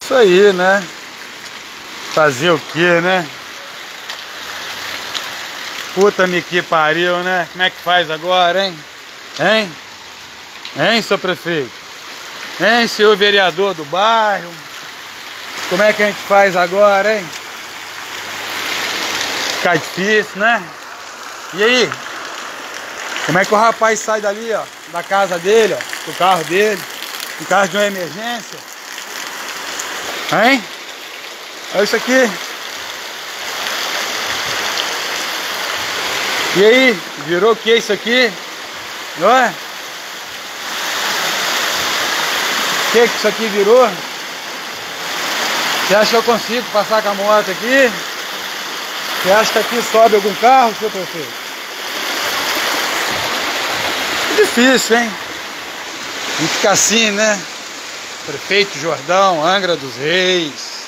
Isso aí, né? Fazer o quê, né? Puta-me que pariu, né? Como é que faz agora, hein? Hein? Hein, seu prefeito? Hein, senhor vereador do bairro? Como é que a gente faz agora, hein? Fica difícil, né? E aí? Como é que o rapaz sai dali, ó? Da casa dele, ó? Do carro dele? Em caso de uma emergência? Hein? Olha isso aqui. E aí? Virou o que isso aqui? Não é? O que isso aqui virou? Você acha que eu consigo passar com a moto aqui? Você acha que aqui sobe algum carro, seu prefeito? É difícil, hein? E fica assim, né? Prefeito Jordão, Angra dos Reis.